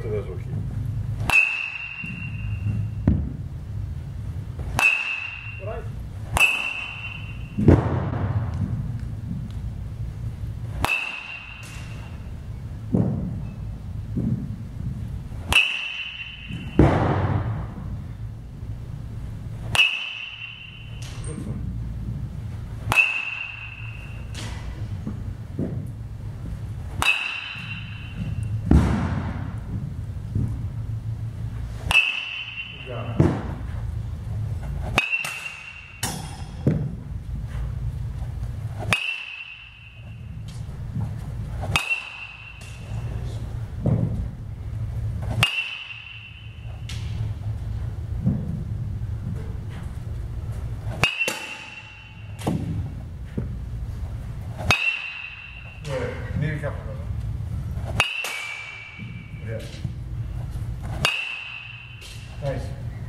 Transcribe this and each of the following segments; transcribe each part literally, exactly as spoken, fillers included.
of those will keep. What I... Need a couple of them. Yeah. Nice.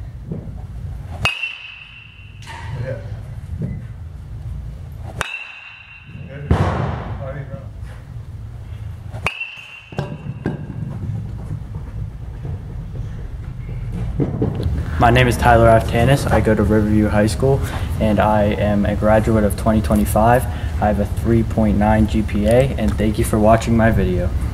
Yeah. Good. How do you go? My name is Tyler Aftanis. I go to Riverview High School, and I am a graduate of twenty twenty-five. I have a three point nine G P A, and thank you for watching my video.